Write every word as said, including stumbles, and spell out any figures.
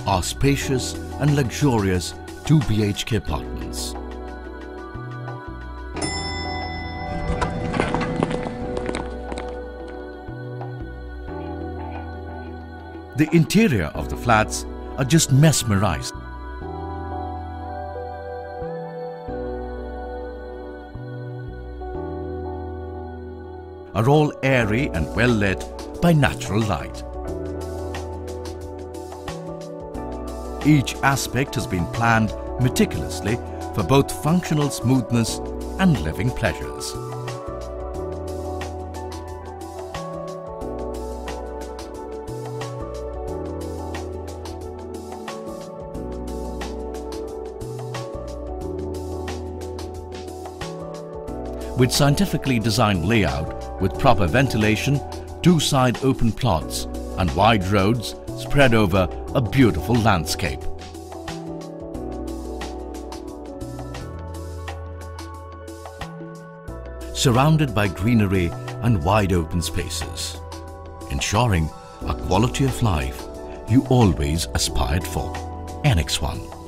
are spacious and luxurious two B H K apartments. The interior of the flats are just mesmerized. Are all airy and well lit by natural light. Each aspect has been planned meticulously for both functional smoothness and living pleasures. With scientifically designed layout, with proper ventilation, two side open plots and wide roads spread over a beautiful landscape. Surrounded by greenery and wide open spaces, ensuring a quality of life you always aspired for. Annex one.